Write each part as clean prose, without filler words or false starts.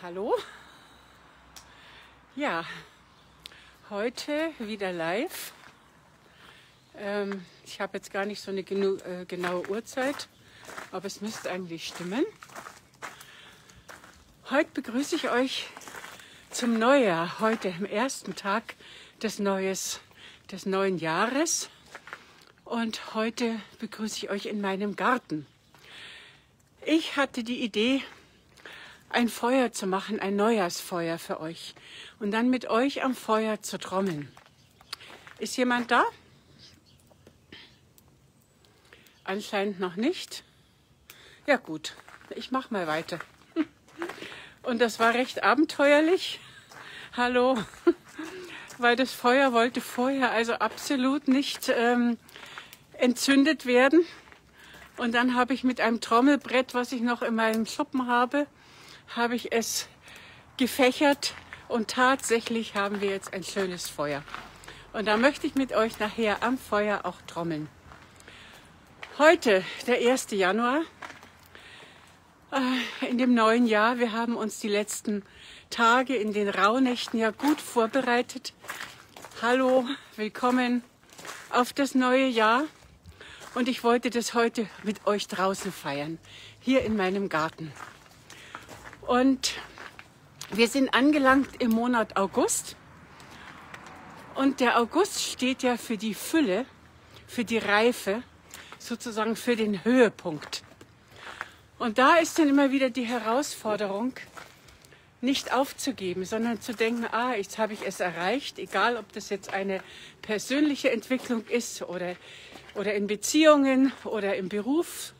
Hallo? Ja, heute wieder live. Ich habe jetzt gar nicht so eine genaue Uhrzeit, aber es müsste eigentlich stimmen. Heute begrüße ich euch zum Neujahr, heute am ersten Tag des neuen Jahres. Und heute begrüße ich euch in meinem Garten. Ich hatte die Idee, ein Feuer zu machen, ein Neujahrsfeuer für euch. Und dann mit euch am Feuer zu trommeln. Ist jemand da? Anscheinend noch nicht. Ja gut, ich mache mal weiter. Und das war recht abenteuerlich. Hallo. Weil das Feuer wollte vorher also absolut nicht entzündet werden. Und dann habe ich mit einem Trommelbrett, was ich noch in meinem Schuppen habe ich es gefächert und tatsächlich haben wir jetzt ein schönes Feuer. Und da möchte ich mit euch nachher am Feuer auch trommeln. Heute, der 1. Januar, in dem neuen Jahr. Wir haben uns die letzten Tage in den Rauhnächten ja gut vorbereitet. Hallo, willkommen auf das neue Jahr. Und ich wollte das heute mit euch draußen feiern, hier in meinem Garten. Und wir sind angelangt im Monat August. Und der August steht ja für die Fülle, für die Reife, sozusagen für den Höhepunkt. Und da ist dann immer wieder die Herausforderung, nicht aufzugeben, sondern zu denken, jetzt habe ich es erreicht, egal ob das jetzt eine persönliche Entwicklung ist oder in Beziehungen oder im Beruf.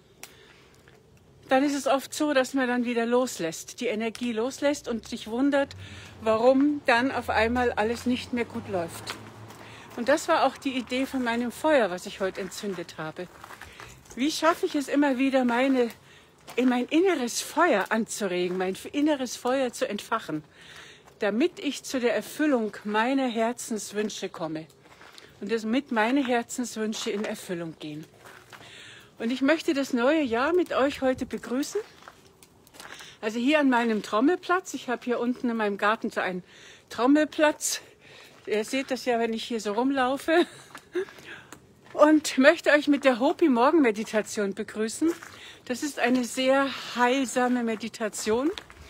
Dann ist es oft so, dass man dann wieder loslässt, die Energie loslässt und sich wundert, warum dann auf einmal alles nicht mehr gut läuft. Und das war auch die Idee von meinem Feuer, was ich heute entzündet habe. Wie schaffe ich es immer wieder, in mein inneres Feuer anzuregen, mein inneres Feuer zu entfachen, damit ich zu der Erfüllung meiner Herzenswünsche komme und damit meine Herzenswünsche in Erfüllung gehen. Und ich möchte das neue Jahr mit euch heute begrüßen. Also hier an meinem Trommelplatz. Ich habe hier unten in meinem Garten so einen Trommelplatz. Ihr seht das ja, wenn ich hier so rumlaufe. Und möchte euch mit der Hopi-Morgen-Meditation begrüßen. Das ist eine sehr heilsame Meditation,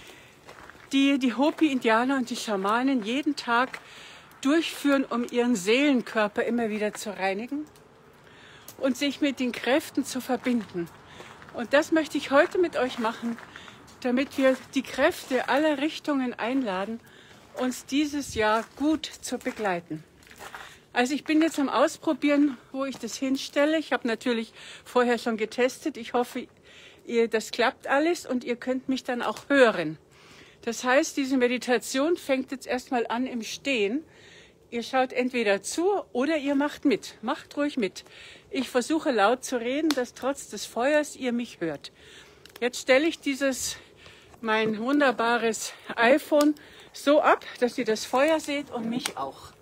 die die Hopi-Indianer und die Schamanen jeden Tag durchführen, um ihren Seelenkörper immer wieder zu reinigen und sich mit den Kräften zu verbinden. Und das möchte ich heute mit euch machen, damit wir die Kräfte aller Richtungen einladen, uns dieses Jahr gut zu begleiten. Also ich bin jetzt am Ausprobieren, wo ich das hinstelle. Ich habe natürlich vorher schon getestet. Ich hoffe, das klappt alles und ihr könnt mich dann auch hören. Das heißt, diese Meditation fängt jetzt erstmal an im Stehen. Ihr schaut entweder zu oder ihr macht mit. Macht ruhig mit. Ich versuche laut zu reden, dass trotz des Feuers ihr mich hört. Jetzt stelle ich mein wunderbares iPhone so ab, dass ihr das Feuer seht und mich auch.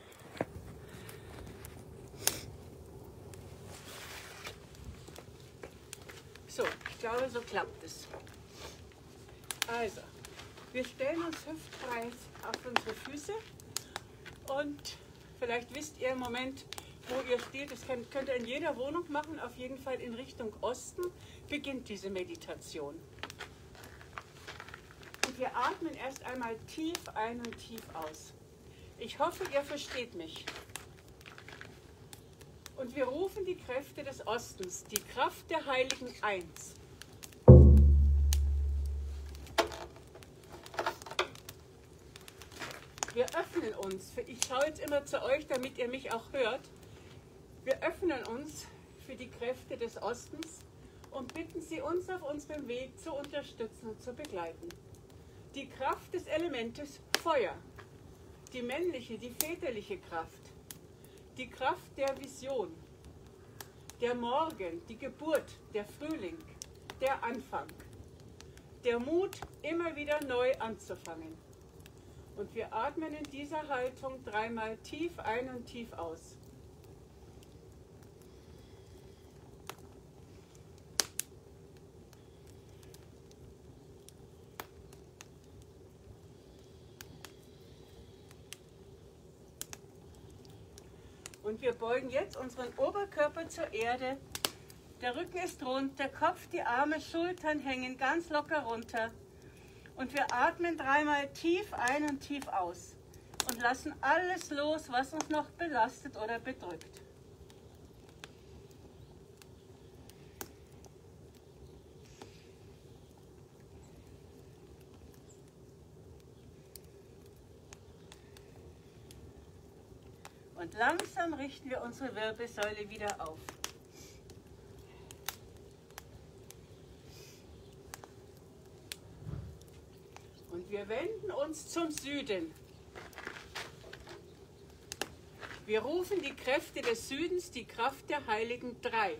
So, ich glaube, so klappt es. Also, wir stellen uns hüftbreit auf unsere Füße. Und vielleicht wisst ihr im Moment, wo ihr steht. Das könnt ihr in jeder Wohnung machen. Auf jeden Fall in Richtung Osten beginnt diese Meditation. Und wir atmen erst einmal tief ein und tief aus. Ich hoffe, ihr versteht mich. Und wir rufen die Kräfte des Ostens, die Kraft der Heiligen Eins. Wir öffnen uns, ich schaue jetzt immer zu euch, damit ihr mich auch hört. Wir öffnen uns für die Kräfte des Ostens und bitten sie, uns auf unserem Weg zu unterstützen und zu begleiten. Die Kraft des Elementes Feuer, die männliche, die väterliche Kraft, die Kraft der Vision, der Morgen, die Geburt, der Frühling, der Anfang, der Mut, immer wieder neu anzufangen. Und wir atmen in dieser Haltung 3-mal tief ein und tief aus. Und wir beugen jetzt unseren Oberkörper zur Erde. Der Rücken ist rund, der Kopf, die Arme, Schultern hängen ganz locker runter. Und wir atmen dreimal tief ein und tief aus und lassen alles los, was uns noch belastet oder bedrückt. Und langsam richten wir unsere Wirbelsäule wieder auf. Und wir wenden uns zum Süden. Wir rufen die Kräfte des Südens, die Kraft der Heiligen Drei.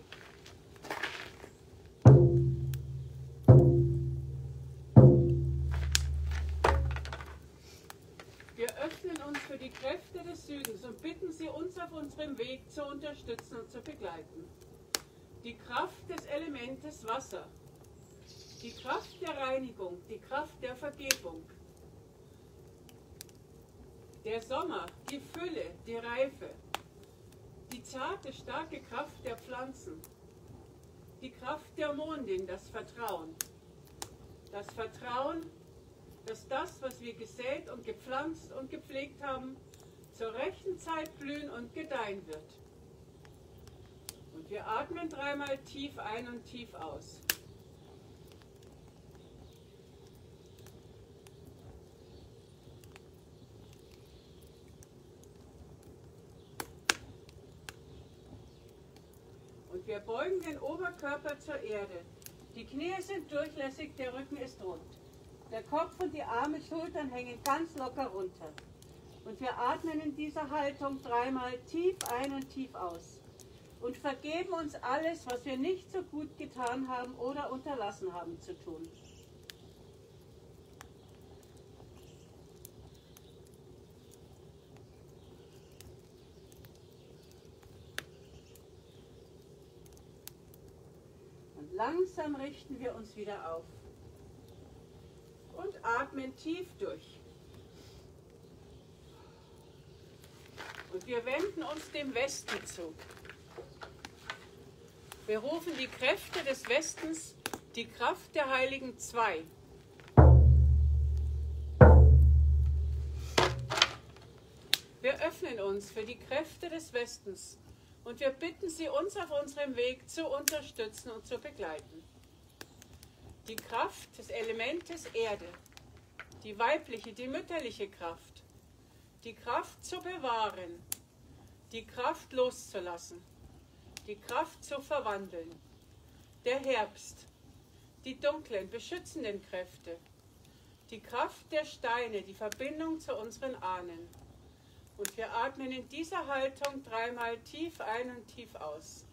Wir öffnen uns für die Kräfte des Südens und bitten sie, uns auf unserem Weg zu unterstützen und zu begleiten. Die Kraft des Elementes Wasser, die Kraft der Reinigung, die Kraft der Vergebung. Der Sommer, die Fülle, die Reife, die zarte, starke Kraft der Pflanzen, die Kraft der Mondin, das Vertrauen, dass das, was wir gesät und gepflanzt und gepflegt haben, zur rechten Zeit blühen und gedeihen wird. Und wir atmen dreimal tief ein und tief aus. Und wir beugen den Oberkörper zur Erde. Die Knie sind durchlässig, der Rücken ist rund. Der Kopf und die Arme, Schultern hängen ganz locker runter. Und wir atmen in dieser Haltung dreimal tief ein und tief aus. Und vergeben uns alles, was wir nicht so gut getan haben oder unterlassen haben zu tun. Und langsam richten wir uns wieder auf. Und atmen tief durch. Und wir wenden uns dem Westen zu. Wir rufen die Kräfte des Westens, die Kraft der Heiligen Zwei. Wir öffnen uns für die Kräfte des Westens und wir bitten sie, uns auf unserem Weg zu unterstützen und zu begleiten. Die Kraft des Elementes Erde, die weibliche, die mütterliche Kraft, die Kraft zu bewahren, die Kraft loszulassen, die Kraft zu verwandeln, der Herbst, die dunklen, beschützenden Kräfte, die Kraft der Steine, die Verbindung zu unseren Ahnen. Und wir atmen in dieser Haltung dreimal tief ein und tief aus.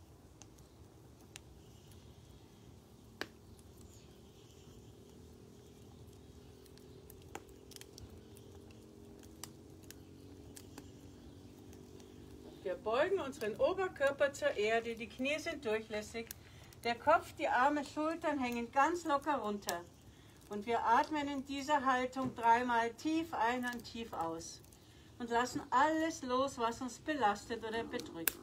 Wir beugen unseren Oberkörper zur Erde, die Knie sind durchlässig, der Kopf, die Arme, Schultern hängen ganz locker runter. Und wir atmen in dieser Haltung dreimal tief ein und tief aus. Und lassen alles los, was uns belastet oder bedrückt.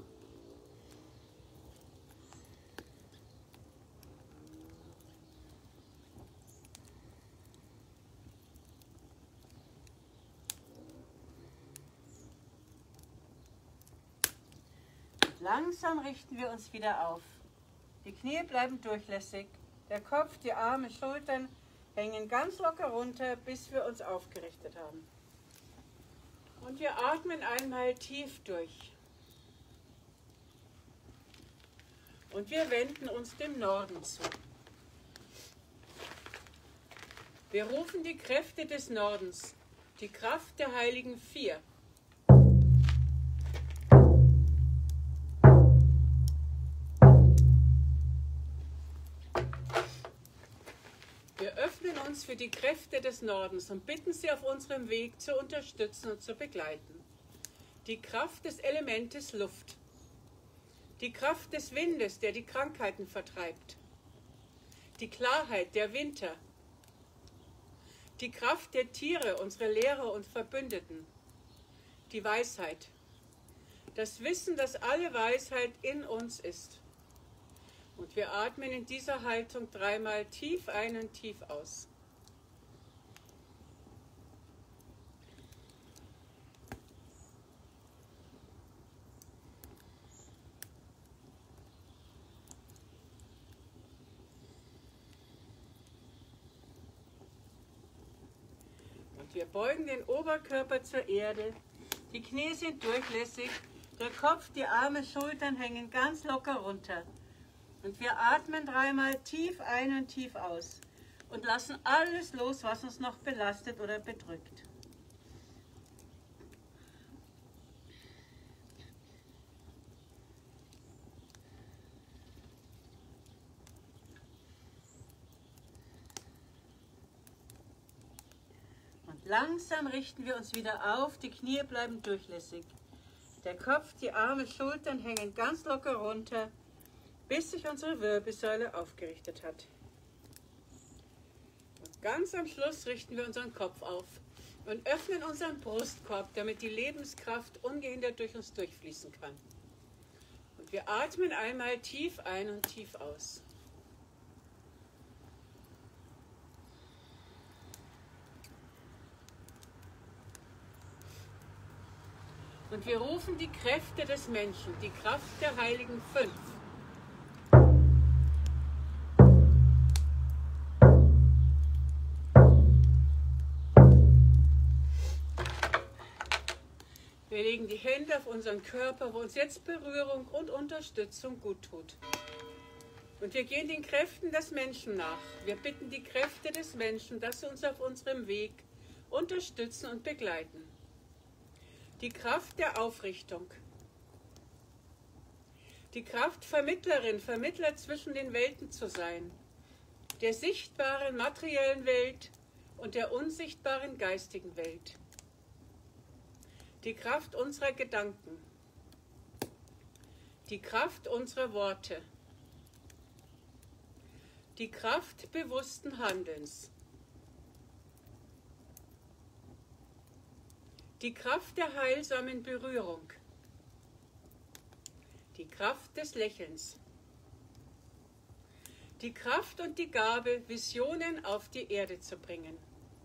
Langsam richten wir uns wieder auf. Die Knie bleiben durchlässig, der Kopf, die Arme, Schultern hängen ganz locker runter, bis wir uns aufgerichtet haben. Und wir atmen einmal tief durch. Und wir wenden uns dem Norden zu. Wir rufen die Kräfte des Nordens, die Kraft der Heiligen Vier. Wir öffnen uns für die Kräfte des Nordens und bitten sie, auf unserem Weg zu unterstützen und zu begleiten. Die Kraft des Elementes Luft. Die Kraft des Windes, der die Krankheiten vertreibt. Die Klarheit der Winter. Die Kraft der Tiere, unsere Lehrer und Verbündeten. Die Weisheit. Das Wissen, dass alle Weisheit in uns ist. Und wir atmen in dieser Haltung 3-mal tief ein und tief aus. Und wir beugen den Oberkörper zur Erde. Die Knie sind durchlässig. Der Kopf, die Arme, Schultern hängen ganz locker runter. Und wir atmen 3-mal tief ein und tief aus und lassen alles los, was uns noch belastet oder bedrückt. Und langsam richten wir uns wieder auf, die Knie bleiben durchlässig. Der Kopf, die Arme, Schultern hängen ganz locker runter, bis sich unsere Wirbelsäule aufgerichtet hat. Und ganz am Schluss richten wir unseren Kopf auf und öffnen unseren Brustkorb, damit die Lebenskraft ungehindert durch uns durchfließen kann. Und wir atmen einmal tief ein und tief aus. Und wir rufen die Kräfte des Menschen, die Kraft der Heiligen 5. Wir legen die Hände auf unseren Körper, wo uns jetzt Berührung und Unterstützung gut tut. Und wir gehen den Kräften des Menschen nach. Wir bitten die Kräfte des Menschen, dass sie uns auf unserem Weg unterstützen und begleiten. Die Kraft der Aufrichtung. Die Kraft Vermittlerin, Vermittler zwischen den Welten zu sein. Der sichtbaren materiellen Welt und der unsichtbaren geistigen Welt. Die Kraft unserer Gedanken. Die Kraft unserer Worte. Die Kraft bewussten Handelns. Die Kraft der heilsamen Berührung. Die Kraft des Lächelns. Die Kraft und die Gabe, Visionen auf die Erde zu bringen.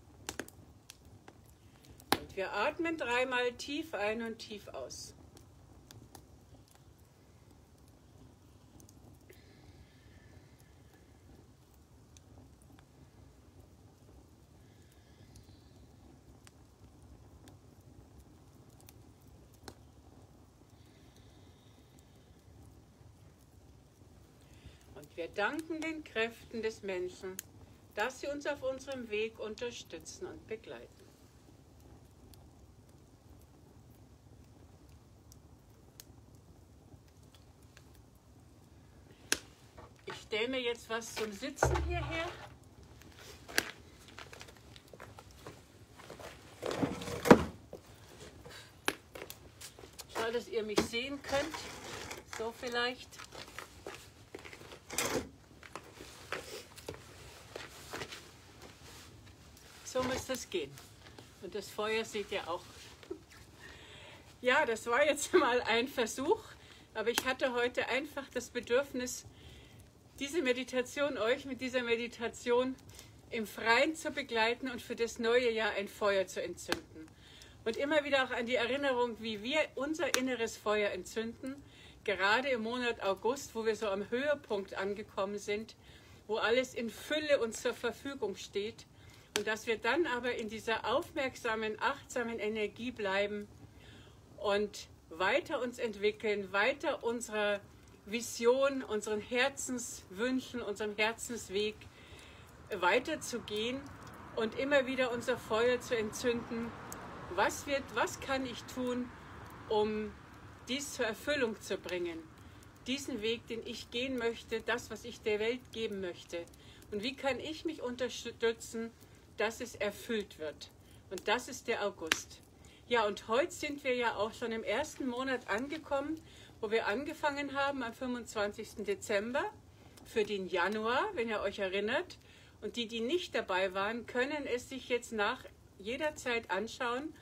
Und wir atmen 3-mal tief ein und tief aus. Wir danken den Kräften des Menschen, dass sie uns auf unserem Weg unterstützen und begleiten. Ich stelle mir jetzt was zum Sitzen hierher. Schau, dass ihr mich sehen könnt. So vielleicht. So müsste es gehen. Und das Feuer seht ihr auch. Ja, das war jetzt mal ein Versuch, aber ich hatte heute einfach das Bedürfnis, diese Meditation, euch mit dieser Meditation im Freien zu begleiten und für das neue Jahr ein Feuer zu entzünden. Und immer wieder auch an die Erinnerung, wie wir unser inneres Feuer entzünden, gerade im Monat August, wo wir so am Höhepunkt angekommen sind, wo alles in Fülle uns zur Verfügung steht. Und dass wir dann aber in dieser aufmerksamen, achtsamen Energie bleiben und weiter uns entwickeln, weiter unserer Vision, unseren Herzenswünschen, unserem Herzensweg weiterzugehen und immer wieder unser Feuer zu entzünden. Was kann ich tun, um dies zur Erfüllung zu bringen? Diesen Weg, den ich gehen möchte, das, was ich der Welt geben möchte. Und wie kann ich mich unterstützen, dass es erfüllt wird? Und das ist der August. Ja, und heute sind wir ja auch schon im ersten Monat angekommen, wo wir angefangen haben am 25. Dezember für den Januar, wenn ihr euch erinnert. Und die, die nicht dabei waren, können es sich jetzt nach jeder Zeit anschauen.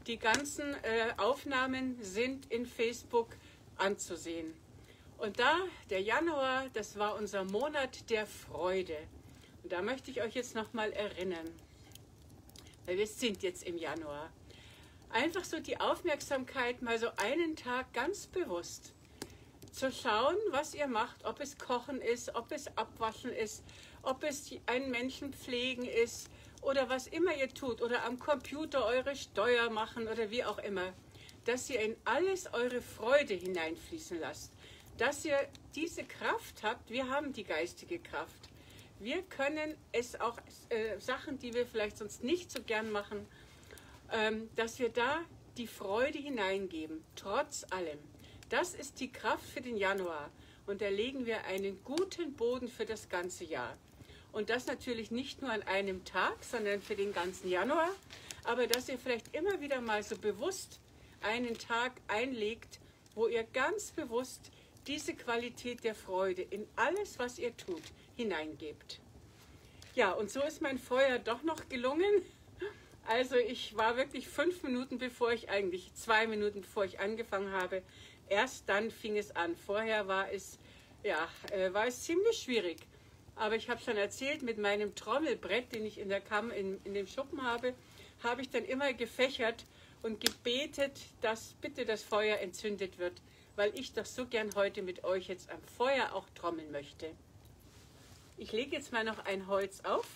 Die ganzen Aufnahmen sind in Facebook anzusehen. Und da, der Januar, das war unser Monat der Freude. Und da möchte ich euch jetzt nochmal erinnern, weil wir sind jetzt im Januar. Einfach so die Aufmerksamkeit, mal so einen Tag ganz bewusst zu schauen, was ihr macht, ob es Kochen ist, ob es Abwaschen ist, ob es einen Menschen pflegen ist oder was immer ihr tut oder am Computer eure Steuer machen oder wie auch immer, dass ihr in alles eure Freude hineinfließen lasst, dass ihr diese Kraft habt. Wir haben die geistige Kraft. Wir können es auch, Sachen, die wir vielleicht sonst nicht so gern machen, dass wir da die Freude hineingeben, trotz allem. Das ist die Kraft für den Januar. Und da legen wir einen guten Boden für das ganze Jahr. Und das natürlich nicht nur an einem Tag, sondern für den ganzen Januar. Aber dass ihr vielleicht immer wieder mal so bewusst einen Tag einlegt, wo ihr ganz bewusst diese Qualität der Freude in alles, was ihr tut, hineingebt. Ja, und so ist mein Feuer doch noch gelungen. Also ich war wirklich 5 Minuten bevor ich eigentlich, 2 Minuten bevor ich angefangen habe, erst dann fing es an. Vorher war es ziemlich schwierig. Aber ich habe schon erzählt, mit meinem Trommelbrett, den ich in dem Schuppen habe, habe ich dann immer gefächert und gebetet, dass bitte das Feuer entzündet wird, weil ich doch so gern heute mit euch jetzt am Feuer auch trommeln möchte. Ich lege jetzt mal noch ein Holz auf.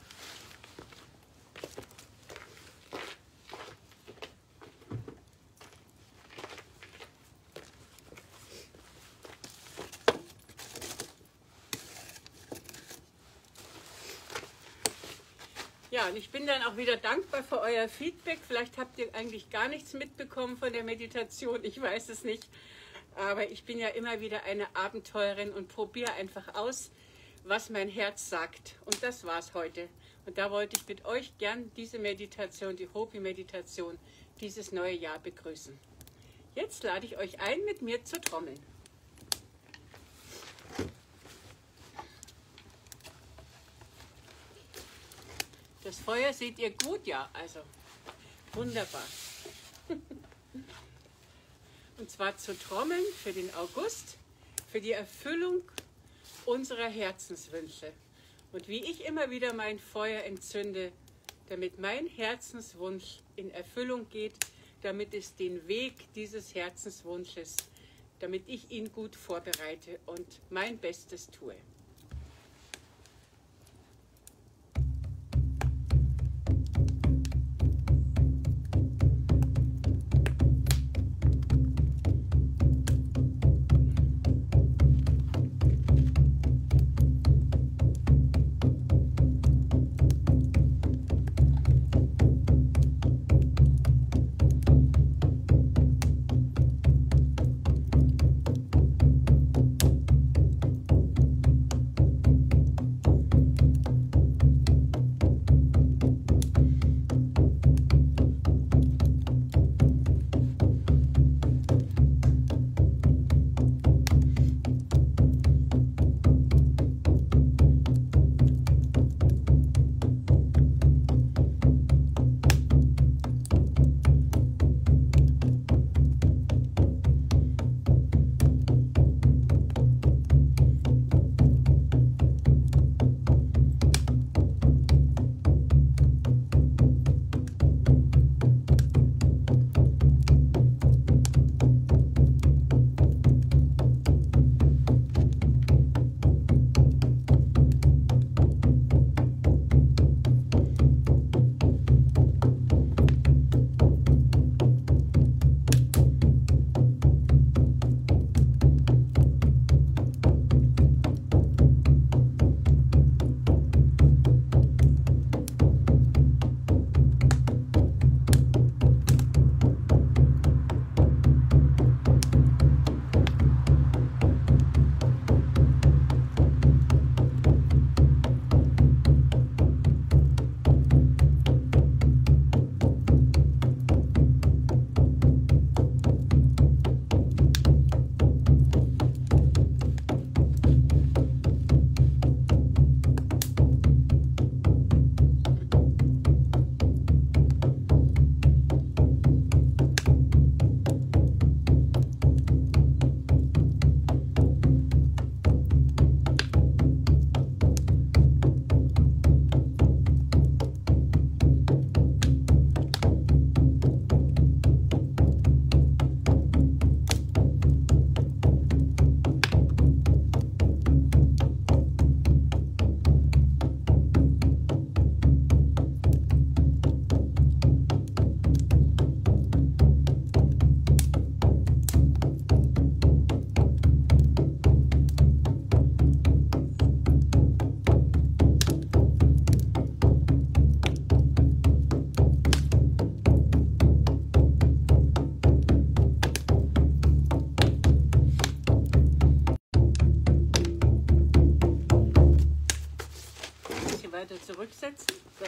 Ja, und ich bin dann auch wieder dankbar für euer Feedback. Vielleicht habt ihr eigentlich gar nichts mitbekommen von der Meditation, ich weiß es nicht. Aber ich bin ja immer wieder eine Abenteurerin und probiere einfach aus, was mein Herz sagt. Und das war es heute. Und da wollte ich mit euch gern diese Meditation, die Hopi-Meditation, dieses neue Jahr begrüßen. Jetzt lade ich euch ein, mit mir zu trommeln. Das Feuer seht ihr gut, ja, also wunderbar. Und zwar zu trommeln für den August, für die Erfüllung unserer Herzenswünsche. Und wie ich immer wieder mein Feuer entzünde, damit mein Herzenswunsch in Erfüllung geht, damit es den Weg dieses Herzenswunsches, damit ich ihn gut vorbereite und mein Bestes tue. jetzt. So.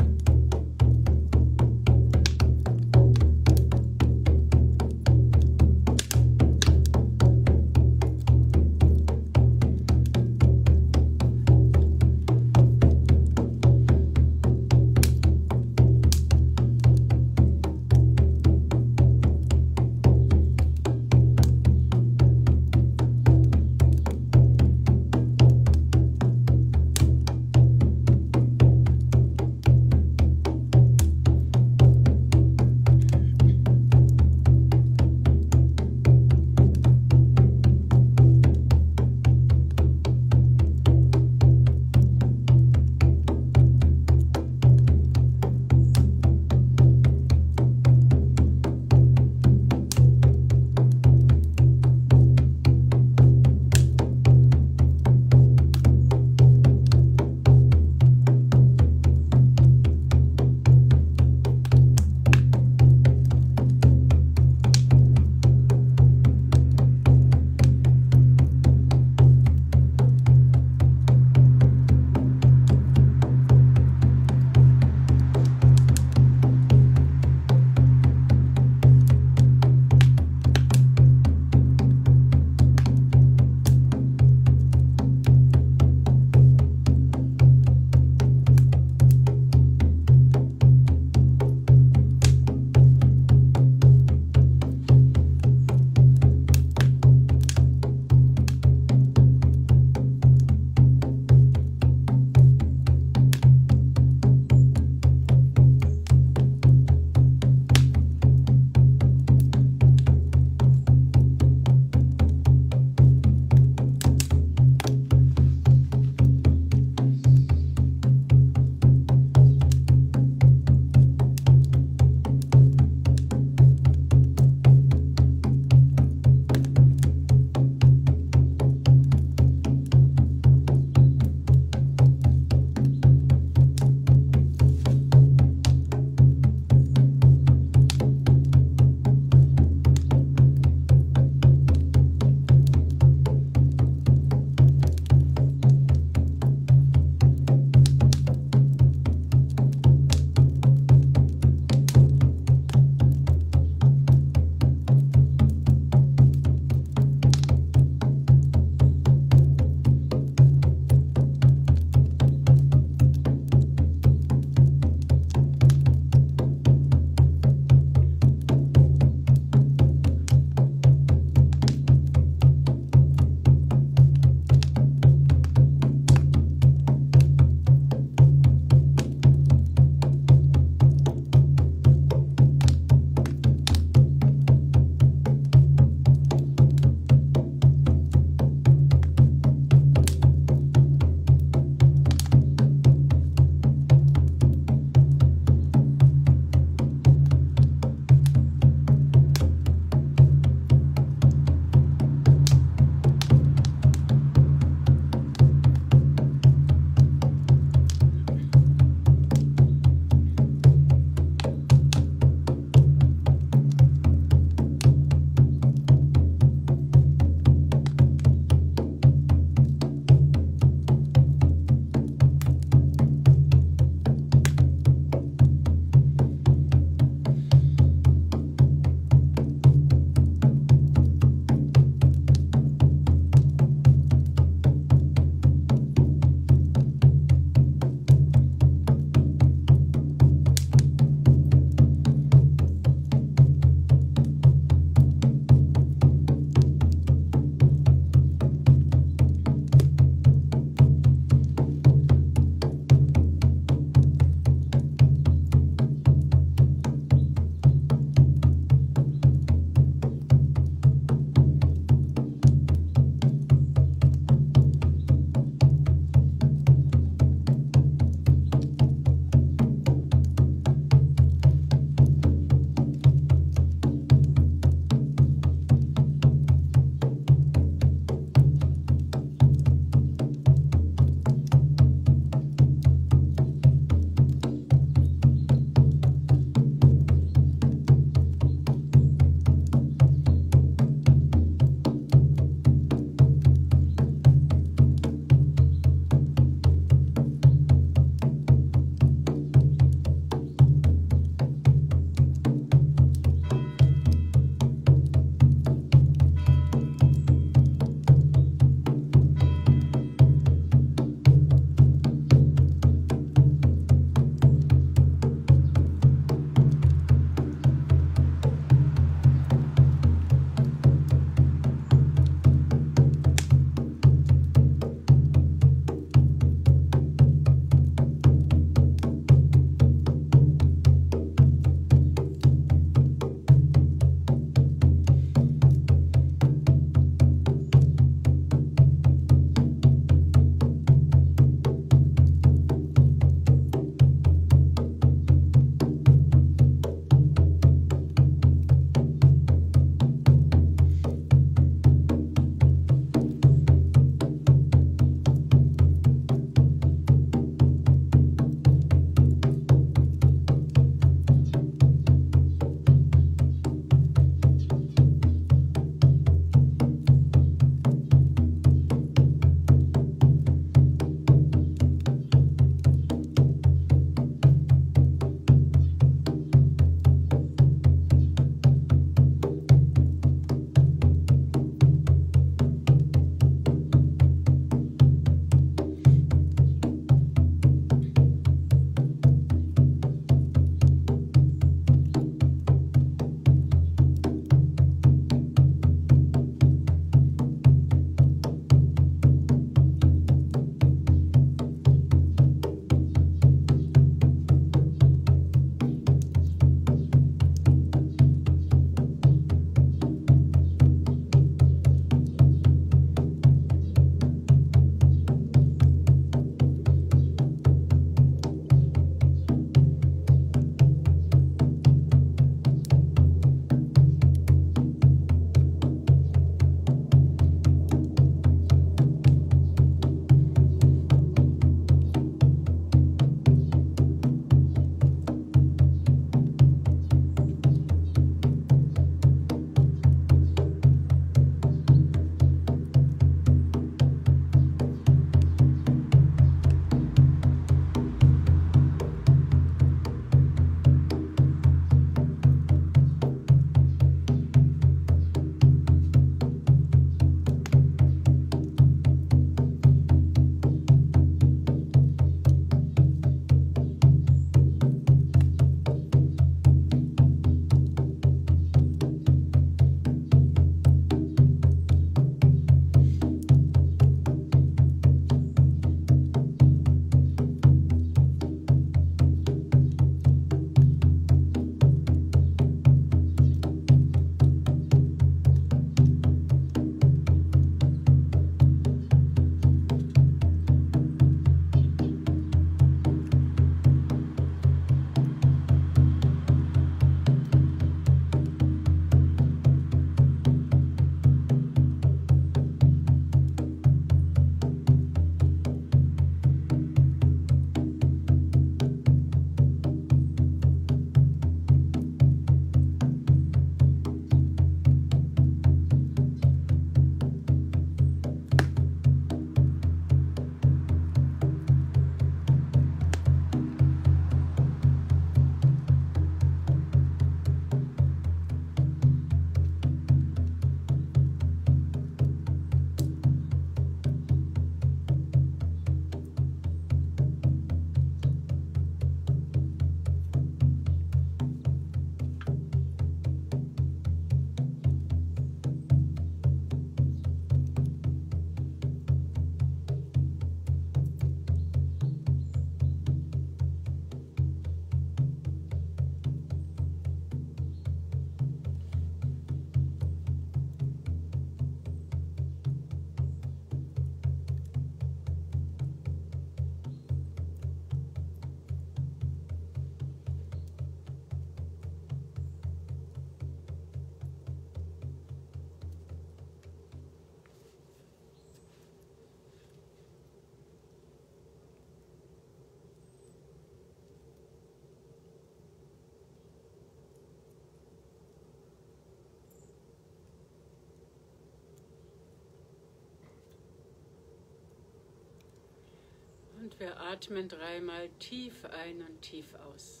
Und wir atmen 3-mal tief ein und tief aus.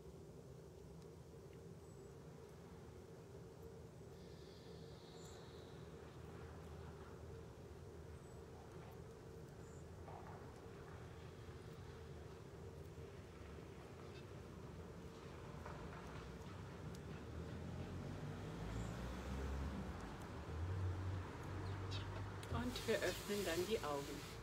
Und wir öffnen dann die Augen.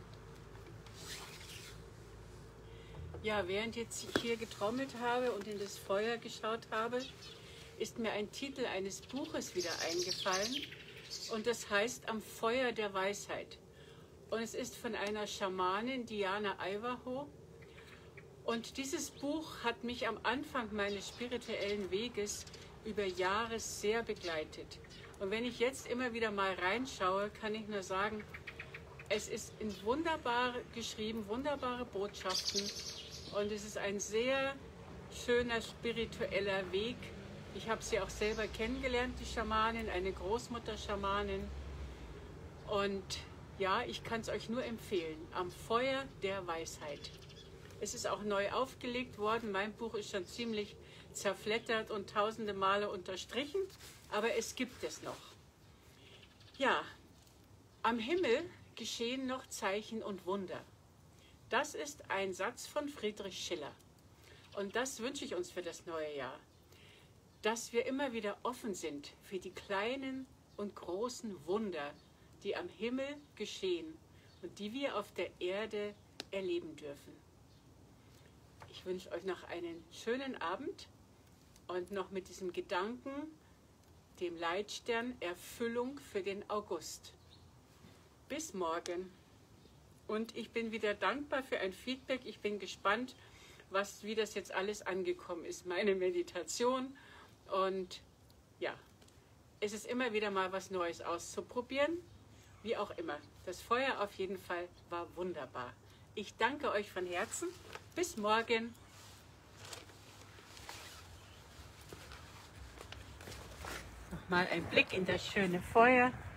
Ja, während jetzt ich hier getrommelt habe und in das Feuer geschaut habe, ist mir ein Titel eines Buches wieder eingefallen. Und das heißt Am Feuer der Weisheit. Und es ist von einer Schamanin, Diana Ivanhoe. Und dieses Buch hat mich am Anfang meines spirituellen Weges über Jahre sehr begleitet. Und wenn ich jetzt immer wieder mal reinschaue, kann ich nur sagen, es ist in wunderbar geschrieben, wunderbare Botschaften. Und es ist ein sehr schöner spiritueller Weg. Ich habe sie auch selber kennengelernt, die Schamanin, eine Großmutter-Schamanin. Und ja, ich kann es euch nur empfehlen, Am Feuer der Weisheit. Es ist auch neu aufgelegt worden. Mein Buch ist schon ziemlich zerflettert und tausende Male unterstrichen, aber es gibt es noch. Ja, am Himmel geschehen noch Zeichen und Wunder. Das ist ein Satz von Friedrich Schiller. Und das wünsche ich uns für das neue Jahr. Dass wir immer wieder offen sind für die kleinen und großen Wunder, die am Himmel geschehen und die wir auf der Erde erleben dürfen. Ich wünsche euch noch einen schönen Abend und noch mit diesem Gedanken, dem Leitstern Erfüllung für den August. Bis morgen. Und ich bin wieder dankbar für ein Feedback. Ich bin gespannt, wie das jetzt alles angekommen ist, meine Meditation. Und ja, es ist immer wieder mal was Neues auszuprobieren, wie auch immer. Das Feuer auf jeden Fall war wunderbar. Ich danke euch von Herzen. Bis morgen. Nochmal ein Blick in das schöne Feuer.